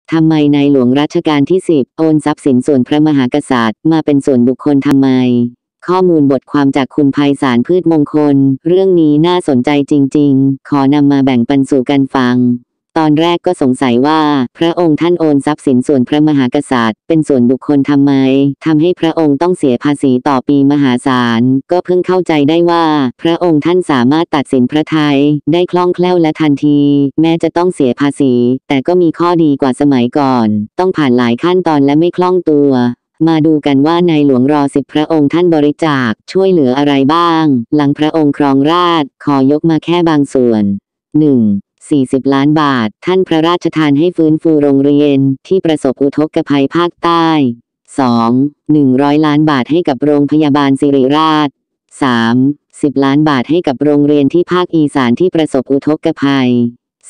ทำไมในหลวงรัชกาลที่10โอนทรัพย์สินส่วนพระมหากษัตริย์มาเป็นส่วนบุคคลทำไมข้อมูลบทความจากคุณไพศาลพืชมงคลเรื่องนี้น่าสนใจจริงๆขอนำมาแบ่งปันสู่กันฟังตอนแรกก็สงสัยว่าพระองค์ท่านโอนทรัพย์สินส่วนพระมหากษัตริย์เป็นส่วนบุคคลทำไมทำให้พระองค์ต้องเสียภาษีต่อปีมหาศาลก็เพิ่งเข้าใจได้ว่าพระองค์ท่านสามารถตัดสินพระทัยได้คล่องแคล่วและทันทีแม้จะต้องเสียภาษีแต่ก็มีข้อดีกว่าสมัยก่อนต้องผ่านหลายขั้นตอนและไม่คล่องตัวมาดูกันว่าในหลวงร.10พระองค์ท่านบริจาคช่วยเหลืออะไรบ้างหลังพระองค์ครองราชย์ขอยกมาแค่บางส่วน 1.40 ล้านบาทท่านพระราชทานให้ฟื้นฟูโรงเรียนที่ประสบอุทกภัยภาคใต้ 2.100 ล้านบาทให้กับโรงพยาบาลศิริราช 3.10 ล้านบาทให้กับโรงเรียนที่ภาคอีสานที่ประสบอุทกภัย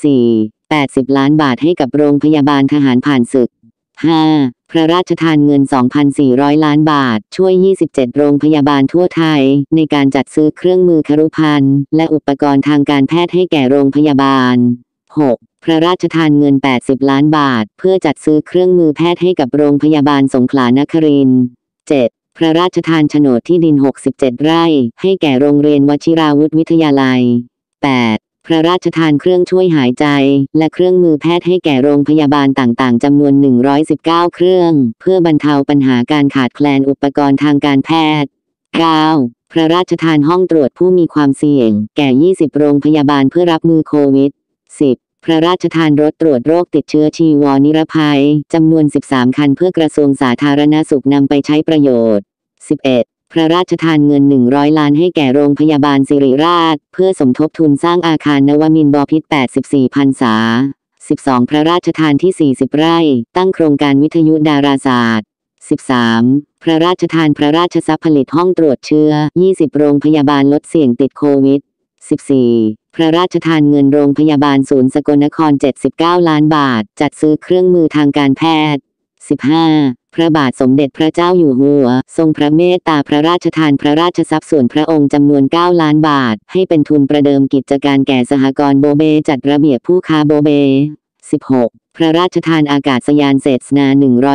4.80 ล้านบาทให้กับโรงพยาบาลทหารผ่านศึก 5. พระราชทานเงิน 2,400 ล้านบาทช่วย 27 โรงพยาบาลทั่วไทยในการจัดซื้อเครื่องมือครุภัณฑ์และอุปกรณ์ทางการแพทย์ให้แก่โรงพยาบาล 6. พระราชทานเงิน 80 ล้านบาทเพื่อจัดซื้อเครื่องมือแพทย์ให้กับโรงพยาบาลสงขลานครินทร์ 7. พระราชทานโฉนดที่ดิน 67 ไร่ให้แก่โรงเรียนวชิราวุธวิทยาลัย 8. พระราชทานเครื่องช่วยหายใจและเครื่องมือแพทย์ให้แก่โรงพยาบาลต่างๆจำนวน 119 เครื่องเพื่อบรรเทาปัญหาการขาดแคลนอุปกรณ์ทางการแพทย์ 9. พระราชทานห้องตรวจผู้มีความเสี่ยงแก่ 20 โรงพยาบาลเพื่อรับมือโควิด 10. พระราชทานรถตรวจโรคติดเชื้อชีวนิรภัยจำนวน 13 คันเพื่อกระทรวงสาธารณสุขนำไปใช้ประโยชน์ 11. พระราชทานเงิน100 ล้านให้แก่โรงพยาบาลศิริราชเพื่อสมทบทุนสร้างอาคารนวมินทร์บพิตร84 พรรษา 12. พระราชทานที่ 40 ไร่ตั้งโครงการวิทยุดาราศาสตร์ 13. พระราชทานพระราชทรัพย์ผลิตห้องตรวจเชื้อ 20 โรงพยาบาลลดเสี่ยงติดโควิด 14. พระราชทานเงินโรงพยาบาลศูนย์สกลนคร 79 ล้านบาทจัดซื้อเครื่องมือทางการแพทย์ 15. พระบาทสมเด็จพระเจ้าอยู่หัวทรงพระเมตตาพระราชทานพระราชทรัพย์ส่วนพระองค์จำนวน 9 ล้านบาทให้เป็นทุนประเดิมกิจการแก่สหกรณ์โบเบจัดระเบียบผู้ค้าโบเบ 16. พระราชทานอากาศยานเศษนา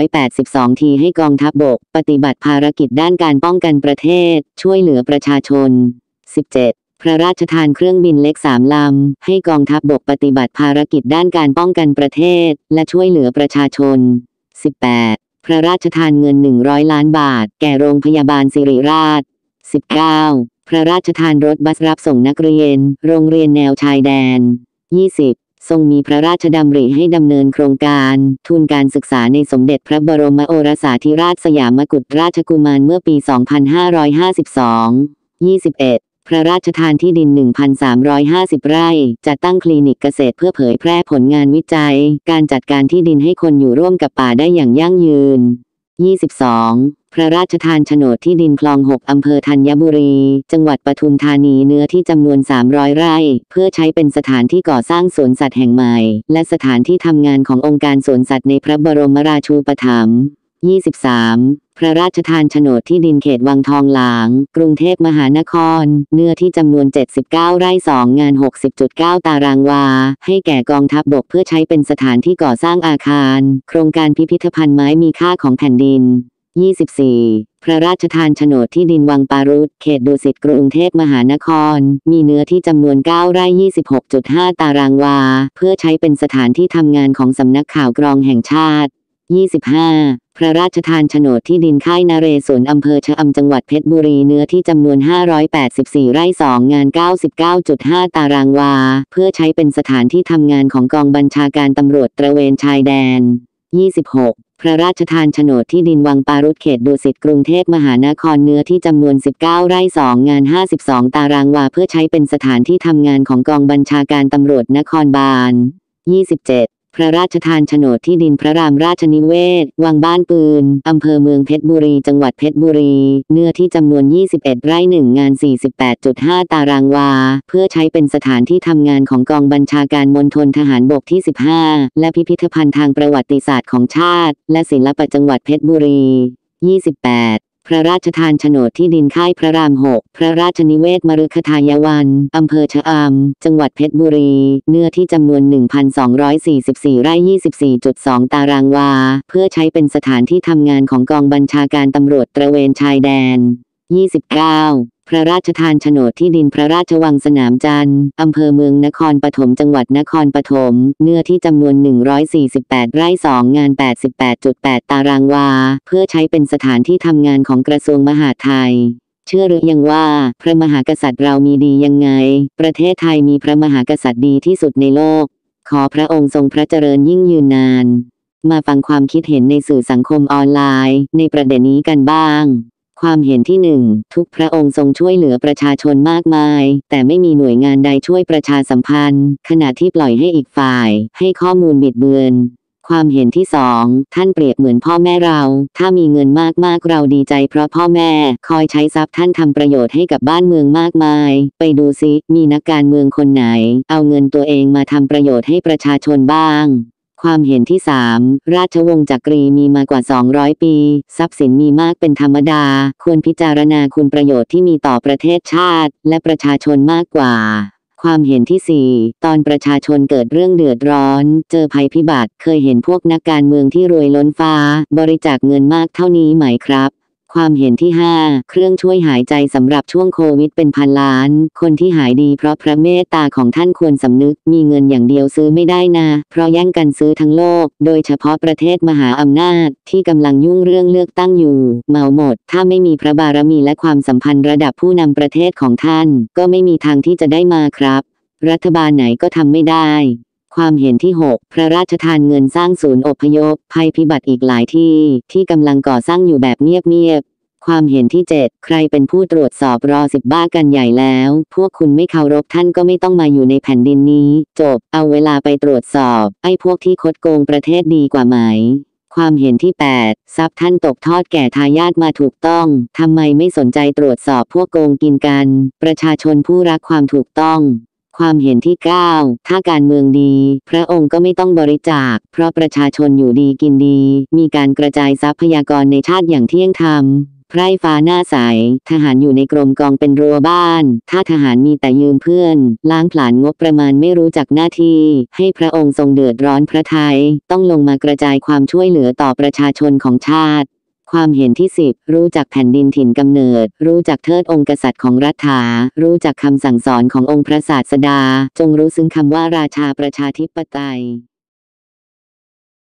182 ทีให้กองทัพบกปฏิบัติภารกิจด้านการป้องกันประเทศช่วยเหลือประชาชน 17. พระราชทานเครื่องบินเล็ก3 ลำให้กองทัพบกปฏิบัติภารกิจด้านการป้องกันประเทศและช่วยเหลือประชาชน 18. พระราชทานเงิน100 ล้านบาทแก่โรงพยาบาลศิริราช 19. พระราชทานรถบัสรับส่งนักเรียนโรงเรียนแนวชายแดน 20. ทรงมีพระราชดำริให้ดำเนินโครงการทุนการศึกษาในสมเด็จพระบรมโอรสาธิราชสยามกุฎราชกุมารเมื่อปี 2552 21. พระราชทานที่ดิน 1,350 ไร่จัดตั้งคลินิกเกษตรเพื่อเผยแพร่ผลงานวิจัยการจัดการที่ดินให้คนอยู่ร่วมกับป่าได้อย่างยั่งยืน 22. พระราชทานโฉนดที่ดินคลอง 6 อำเภอธัญบุรีจังหวัดปทุมธานีเนื้อที่จำนวน 300 ไร่เพื่อใช้เป็นสถานที่ก่อสร้างสวนสัตว์แห่งใหม่และสถานที่ทำงานขององค์การสวนสัตว์ในพระบรมราชูปถัมภ์ 23. พระราชทานโฉนดที่ดินเขตวังทองหลางกรุงเทพมหานครเนื้อที่จำนวน 79 ไร่ 2 งาน 60.9 ตารางวาให้แก่กองทัพบกเพื่อใช้เป็นสถานที่ก่อสร้างอาคารโครงการพิพิธภัณฑ์ไม้มีค่าของแผ่นดิน 24. พระราชทานโฉนดที่ดินวังปารุตเขตดุสิตกรุงเทพมหานครมีเนื้อที่จำนวน 9 ไร่ 26.5 ตารางวาเพื่อใช้เป็นสถานที่ทำงานของสำนักข่าวกรองแห่งชาติ 25. พระราชทานโฉนดที่ดินค่ายนเรศวรอำเภอชะอำจังหวัดเพชรบุรีเนื้อที่จำนวน 584 ไร่ 2 งาน 99.5 ตารางวาเพื่อใช้เป็นสถานที่ทำงานของกองบัญชาการตำรวจตระเวนชายแดน 26. พระราชทานโฉนดที่ดินวังปารุตเขตดุสิตกรุงเทพมหานครเนื้อที่จำนวน 19 ไร่ 2 งาน 52 ตารางวาเพื่อใช้เป็นสถานที่ทำงานของกองบัญชาการตำรวจนครบาล 27. พระราชทานโฉนดที่ดินพระรามราชนิเวศวังบ้านปืนอำเภอเมืองเพชรบุรีจังหวัดเพชรบุรีเนื้อที่จำนวน 21 ไร่ 1 งาน 48.5 ตารางวาเพื่อใช้เป็นสถานที่ทำงานของกองบัญชาการมณฑลทหารบกที่ 15 และพิพิธภัณฑ์ทางประวัติศาสตร์ของชาติและศิลปะจังหวัดเพชรบุรี 28. พระราชทานโฉนดที่ดินค่ายพระราม 6 พระราชนิเวศมฤคทายวันอำเภอชะอำจังหวัดเพชรบุรี เนื้อที่จำนวน 1,244 ไร่ 24.2 ตารางวา เพื่อใช้เป็นสถานที่ทำงานของกองบัญชาการตำรวจตระเวนชายแดน 29 พระราชทานโฉนดที่ดินพระราชวังสนามจันทร์อำเภอเมืองนครปฐมจังหวัดนครปฐมเนื้อที่จำนวน 148 ไร่ 2 งาน 88.8 ตารางวา เพื่อใช้เป็นสถานที่ทำงานของกระทรวงมหาดไทย เชื่อหรือยังว่าพระมหากษัตริย์เรามีดียังไง ประเทศไทยมีพระมหากษัตริย์ดีที่สุดในโลก ขอพระองค์ทรงพระเจริญยิ่งยืนนาน มาฟังความคิดเห็นในสื่อสังคมออนไลน์ในประเด็นนี้กันบ้างความเห็นที่1ทุกพระองค์ทรงช่วยเหลือประชาชนมากมายแต่ไม่มีหน่วยงานใดช่วยประชาสัมพันธ์ขณะที่ปล่อยให้อีกฝ่ายให้ข้อมูลบิดเบือนความเห็นที่2ท่านเปรียบเหมือนพ่อแม่เราถ้ามีเงินมากๆเราดีใจเพราะพ่อแม่คอยใช้ทรัพย์ท่านทำประโยชน์ให้กับบ้านเมืองมากมายไปดูซิมีนักการเมืองคนไหนเอาเงินตัวเองมาทำประโยชน์ให้ประชาชนบ้างความเห็นที่3ราชวงศ์จักรีมีมากว่า200ปีทรัพย์สินมีมากเป็นธรรมดาควรพิจารณาคุณประโยชน์ที่มีต่อประเทศชาติและประชาชนมากกว่าความเห็นที่4ตอนประชาชนเกิดเรื่องเดือดร้อนเจอภัยพิบัติเคยเห็นพวกนักการเมืองที่รวยล้นฟ้าบริจาคเงินมากเท่านี้ไหมครับความเห็นที่5เครื่องช่วยหายใจสำหรับช่วงโควิดเป็นพันล้านคนที่หายดีเพราะพระเมตตาของท่านควรสำนึกมีเงินอย่างเดียวซื้อไม่ได้นะเพราะแย่งกันซื้อทั้งโลกโดยเฉพาะประเทศมหาอำนาจที่กำลังยุ่งเรื่องเลือกตั้งอยู่เมาหมดถ้าไม่มีพระบารมีและความสัมพันธ์ระดับผู้นำประเทศของท่านก็ไม่มีทางที่จะได้มาครับรัฐบาลไหนก็ทำไม่ได้ความเห็นที่6พระราชทานเงินสร้างศูนย์อพยพภัยพิบัติอีกหลายที่กำลังก่อสร้างอยู่แบบเงียบความเห็นที่7ใครเป็นผู้ตรวจสอบรอ10บ้ากันใหญ่แล้วพวกคุณไม่เคารพท่านก็ไม่ต้องมาอยู่ในแผ่นดินนี้จบเอาเวลาไปตรวจสอบไอ้พวกที่คดโกงประเทศดีกว่าไหมความเห็นที่8ทรัพย์ท่านตกทอดแก่ทายาทมาถูกต้องทำไมไม่สนใจตรวจสอบพวกโกงกินกันประชาชนผู้รักความถูกต้องความเห็นที่9ถ้าการเมืองดีพระองค์ก็ไม่ต้องบริจาคเพราะประชาชนอยู่ดีกินดีมีการกระจายทรัพยากรในชาติอย่างเที่ยงธรรมไพร่ฟ้าหน้าใสทหารอยู่ในกรมกองเป็นรั้วบ้านถ้าทหารมีแต่ยืมเพื่อนล้างผลาญงบประมาณไม่รู้จักหน้าที่ให้พระองค์ทรงเดือดร้อนพระทัยต้องลงมากระจายความช่วยเหลือต่อประชาชนของชาติความเห็นที่10รู้จักแผ่นดินถิ่นกำเนิดรู้จักเทิดองค์กษัตริย์ของรัฐารู้จักคำสั่งสอนขององค์พระศาสดาจงรู้ซึ้งคำว่าราชาประชาธิปไตย